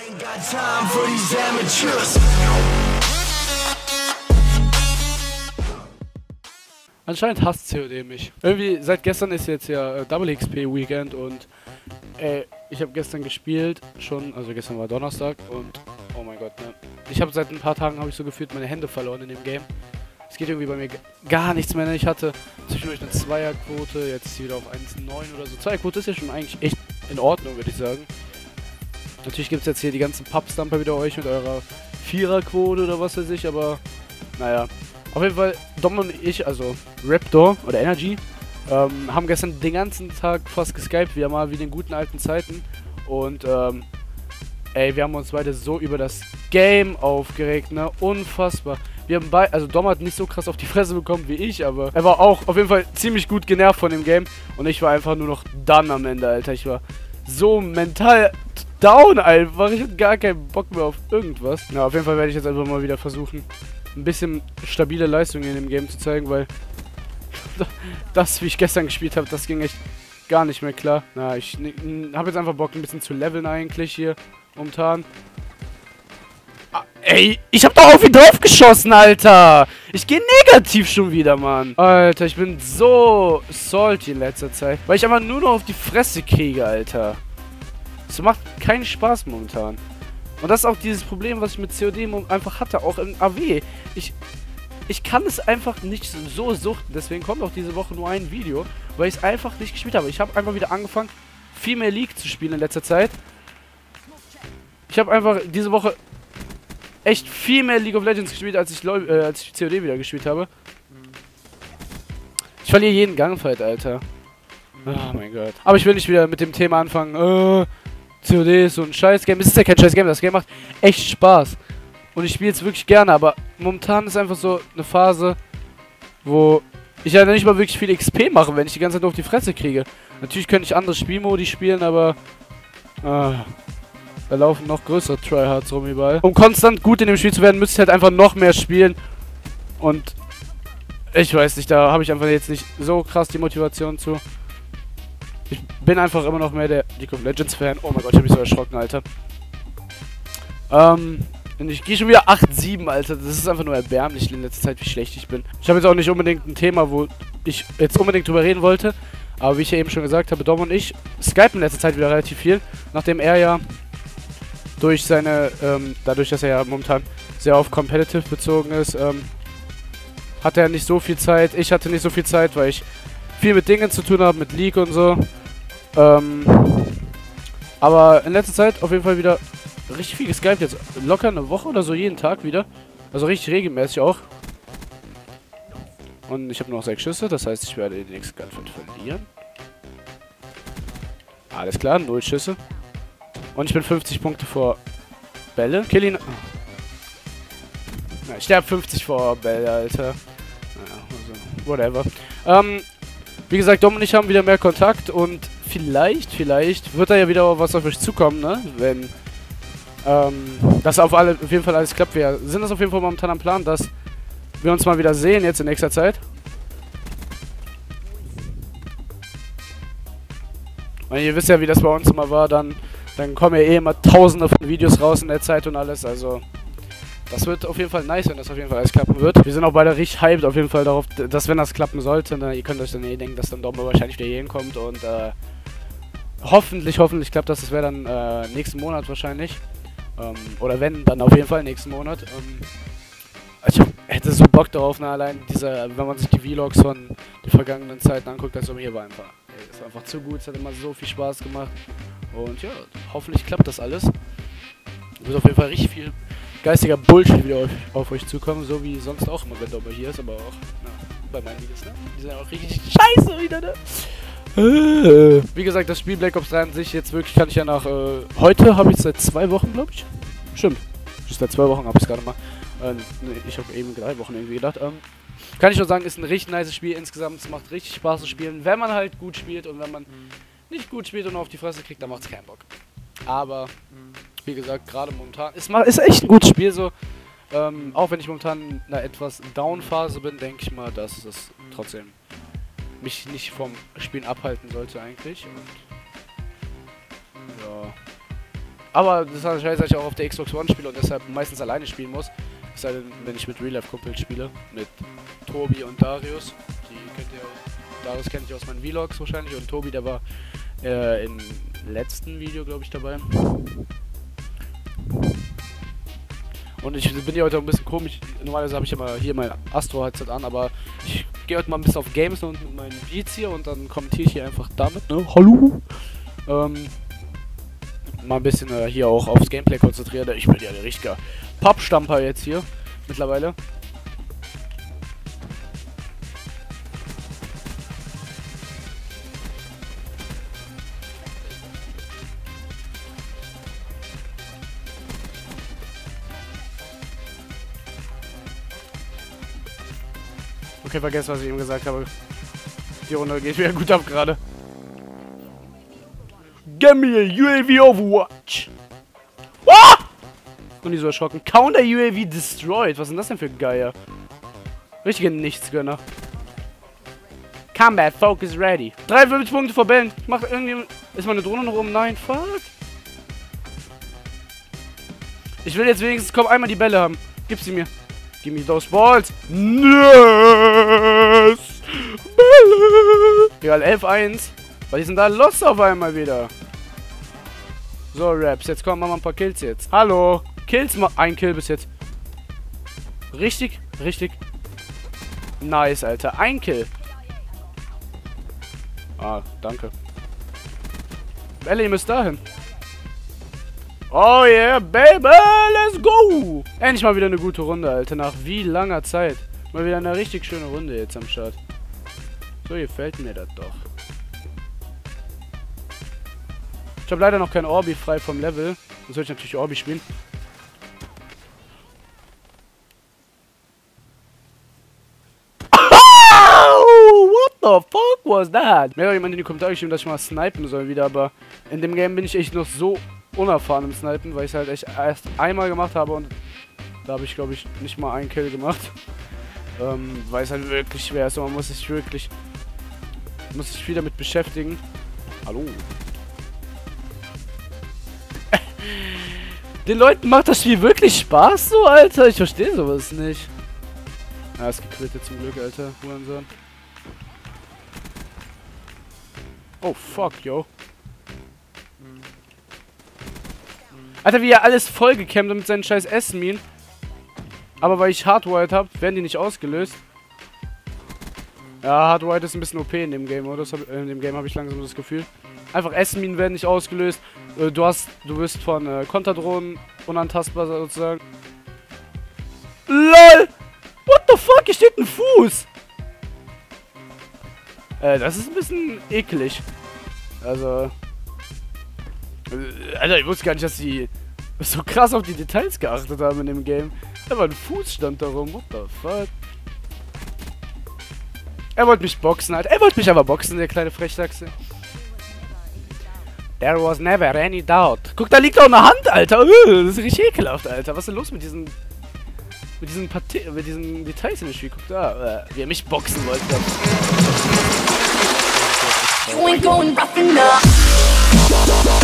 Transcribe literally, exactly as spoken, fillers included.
ain't got time for these amateurs. Anscheinend hasst C O D mich. Irgendwie, seit gestern ist jetzt ja äh, Double X P Weekend und äh, ich habe gestern gespielt, schon, also gestern war Donnerstag und oh mein Gott, ne. Ich habe seit ein paar Tagen, habe ich so gefühlt, meine Hände verloren in dem Game. Es geht irgendwie bei mir gar nichts mehr, ne. Ich hatte zwischendurch eine Zweierquote, jetzt ist sie wieder auf eins Komma neun oder so. Zweierquote ist ja schon eigentlich echt in Ordnung, würde ich sagen. Natürlich gibt es jetzt hier die ganzen Pubstamper wieder euch mit eurer Viererquote oder was weiß ich, aber naja. Auf jeden Fall, Dom und ich, also Raptor oder Energy, ähm, haben gestern den ganzen Tag fast geskypt, wieder mal wie in den guten alten Zeiten. Und, ähm, ey, wir haben uns beide so über das Game aufgeregt, ne? Unfassbar. Wir haben beide, also Dom hat nicht so krass auf die Fresse bekommen wie ich, aber er war auch auf jeden Fall ziemlich gut genervt von dem Game. Und ich war einfach nur noch dann am Ende, Alter. Ich war so mental down einfach. Ich hatte gar keinen Bock mehr auf irgendwas. Na, auf jeden Fall werde ich jetzt einfach mal wieder versuchen, ein bisschen stabile Leistungen in dem Game zu zeigen, weil das, wie ich gestern gespielt habe, das ging echt gar nicht mehr klar. Na, ich habe jetzt einfach Bock, ein bisschen zu leveln eigentlich hier momentan. Ah, ey, ich habe doch auf ihn drauf geschossen, Alter! Ich gehe negativ schon wieder, Mann. Alter, ich bin so salty in letzter Zeit, weil ich einfach nur noch auf die Fresse kriege, Alter. Das macht keinen Spaß momentan. Und das ist auch dieses Problem, was ich mit C O D einfach hatte, auch im A W. Ich, ich kann es einfach nicht so suchten, deswegen kommt auch diese Woche nur ein Video, weil ich es einfach nicht gespielt habe. Ich habe einfach wieder angefangen, viel mehr League zu spielen in letzter Zeit. Ich habe einfach diese Woche echt viel mehr League of Legends gespielt, als ich, äh, als ich C O D wieder gespielt habe. Ich verliere jeden Gangfight, Alter. Oh mein Gott. Aber ich will nicht wieder mit dem Thema anfangen, äh... C O D ist so ein Scheiß-Game. Es ist ja kein Scheiß-Game, das Game macht echt Spaß. Und ich spiele es wirklich gerne, aber momentan ist einfach so eine Phase, wo ich ja nicht mal wirklich viel X P mache, wenn ich die ganze Zeit nur auf die Fresse kriege. Natürlich könnte ich andere Spielmodi spielen, aber ah, da laufen noch größere Tryhards rum überall. Um konstant gut in dem Spiel zu werden, müsste ich halt einfach noch mehr spielen. Und ich weiß nicht, da habe ich einfach jetzt nicht so krass die Motivation zu. Ich bin einfach immer noch mehr der League of Legends Fan. Oh mein Gott, ich hab mich so erschrocken, Alter. Ähm, und ich gehe schon wieder acht sieben, Alter. Das ist einfach nur erbärmlich in letzter Zeit, wie schlecht ich bin. Ich habe jetzt auch nicht unbedingt ein Thema, wo ich jetzt unbedingt drüber reden wollte. Aber wie ich ja eben schon gesagt habe, Dom und ich skypen in letzter Zeit wieder relativ viel. Nachdem er ja durch seine, ähm, dadurch, dass er ja momentan sehr auf Competitive bezogen ist, ähm, hatte er nicht so viel Zeit. Ich hatte nicht so viel Zeit, weil ich viel mit Dingen zu tun habe, mit League und so. Ähm, aber in letzter Zeit auf jeden Fall wieder richtig viel geskypt. Jetzt locker eine Woche oder so jeden Tag wieder. Also richtig regelmäßig auch. Und ich habe noch sechs Schüsse, das heißt, ich werde den nächsten Gunfight verlieren. Alles klar, null Schüsse. Und ich bin fünfzig Punkte vor Bälle. Kill ihn. Oh. Ja, ich sterbe fünfzig vor Bälle, Alter. Ja, also, whatever. Ähm, wie gesagt, Dom und ich haben wieder mehr Kontakt und vielleicht, vielleicht wird da ja wieder was auf euch zukommen, ne? Wenn ähm, das auf, alle, auf jeden Fall alles klappt. Wir sind das auf jeden Fall momentan am Plan, dass wir uns mal wieder sehen jetzt in nächster Zeit. Und ihr wisst ja, wie das bei uns immer war, dann, dann kommen ja eh immer tausende von Videos raus in der Zeit und alles, also das wird auf jeden Fall nice, wenn das auf jeden Fall alles klappen wird. Wir sind auch beide richtig hyped auf jeden Fall darauf, dass wenn das klappen sollte, ne, ihr könnt euch dann eh denken, dass dann Dom wahrscheinlich wieder hier hinkommt und äh, hoffentlich, hoffentlich klappt das. Das wäre dann äh, nächsten Monat wahrscheinlich. Ähm, oder wenn, dann auf jeden Fall nächsten Monat. Ähm, ich hätte so Bock darauf, ne, allein diese, wenn man sich die Vlogs von den vergangenen Zeiten anguckt, dass Dom hier war einfach. Ey, das war einfach zu gut, es hat immer so viel Spaß gemacht. Und ja, hoffentlich klappt das alles. Es wird auf jeden Fall richtig viel geistiger Bullshit wieder auf, auf euch zukommen, so wie sonst auch immer, wenn Dom hier ist, aber auch na, bei meinen Videos, ne? Die sind ja auch richtig scheiße wieder, ne? Äh. Wie gesagt, das Spiel Black Ops drei an sich, jetzt wirklich kann ich ja nach, äh, heute habe ich es seit zwei Wochen, glaube ich. Stimmt. Seit zwei Wochen habe ich es gerade mal. Äh, ne, ich habe eben drei Wochen irgendwie gedacht. Ähm, kann ich nur sagen, ist ein richtig nice Spiel insgesamt. Es macht richtig Spaß zu spielen, wenn man halt gut spielt und wenn man nicht gut spielt und auf die Fresse kriegt, dann macht es keinen Bock. Aber wie gesagt, gerade momentan ist, ist echt ein gutes Spiel so. Ähm, auch wenn ich momentan in einer etwas Down-Phase bin, denke ich mal, dass es trotzdem mich nicht vom Spielen abhalten sollte eigentlich. Und ja. Aber das heißt, dass ich auch auf der Xbox One spiele und deshalb meistens alleine spielen muss. Es sei denn, wenn ich mit Real-Life-Kumpels spiele. Mit Tobi und Darius. Die kennt ihr auch. Darius kennt ihr aus meinen Vlogs wahrscheinlich. Und Tobi, der war äh, im letzten Video, glaube ich, dabei. Und ich bin hier heute ein bisschen komisch. Normalerweise habe ich immer hier mein Astro-Headset an, aber ich gehe heute mal ein bisschen auf Games und mit meinen Beats hier und dann kommentiere ich hier einfach damit, ne? Hallo! Ähm, mal ein bisschen äh, hier auch aufs Gameplay konzentrieren. Ich bin ja der richtige Pappstamper jetzt hier mittlerweile. Okay, vergesst, was ich eben gesagt habe. Die Runde geht wieder gut ab gerade. Give me a U A V Overwatch. Ah! Und die so erschrocken. Counter U A V destroyed. Was ist denn das denn für ein Geier? Richtige Nichtsgönner. Combat Focus ready. dreiundfünfzig Punkte vor Bällen. Macht irgendwie. Ist meine Drohne noch oben? Nein, fuck. Ich will jetzt wenigstens, komm, einmal die Bälle haben. Gib sie mir. Give me those balls. Yes! Bälle! Egal, elf eins. Weil die sind da los auf einmal wieder. So, Raps, jetzt kommen wir mal ein paar Kills jetzt. Hallo. Kills, mal ein Kill bis jetzt. Richtig, richtig. Nice, Alter. Ein Kill. Ah, danke. Bälle, ihr müsst dahin. Oh yeah, baby, let's go! Endlich mal wieder eine gute Runde, Alter. Nach wie langer Zeit. Mal wieder eine richtig schöne Runde jetzt am Start. So gefällt mir das doch. Ich habe leider noch kein Orbi frei vom Level. Sonst würde ich natürlich Orbi spielen. What the fuck was that? Mir hat jemand in die Kommentare geschrieben, dass ich mal snipen soll wieder, aber in dem Game bin ich echt noch so unerfahren im Snipen, weil ich es halt echt erst einmal gemacht habe und da habe ich, glaube ich, nicht mal einen Kill gemacht. Ähm, weil es halt wirklich schwer ist und man muss sich wirklich muss sich viel damit beschäftigen. Hallo. Den Leuten macht das Spiel wirklich Spaß so, Alter? Ich verstehe sowas nicht. Ah, ist gequittet zum Glück, Alter. Hurensohn. Oh, fuck, yo. Alter, wie er alles vollgecampt mit seinen scheiß Essen-Minen. Aber weil ich Hardwired habe, werden die nicht ausgelöst. Ja, Hardwired ist ein bisschen O P in dem Game, oder? Das hab, in dem Game habe ich langsam das Gefühl. Einfach Essen-Minen werden nicht ausgelöst. Du hast, du bist von äh, Konterdrohnen unantastbar sozusagen. LOL! What the fuck? Hier steht ein Fuß! Äh, das ist ein bisschen eklig. Also... Äh, Alter, ich wusste gar nicht, dass die so krass auf die Details geachtet haben in dem Game. Aber ein Fuß stand da rum. What the fuck? Er wollte mich boxen, Alter. Er wollte mich aber boxen, der kleine Frechdachse. There was never any doubt. Guck, da liegt auch eine Hand, Alter. Uh, das ist richtig ekelhaft, Alter. Was ist denn los mit diesen... Mit diesen, Parti mit diesen Details in dem Spiel? Guck da, uh, wie er mich boxen wollte. You ain't going rough enough.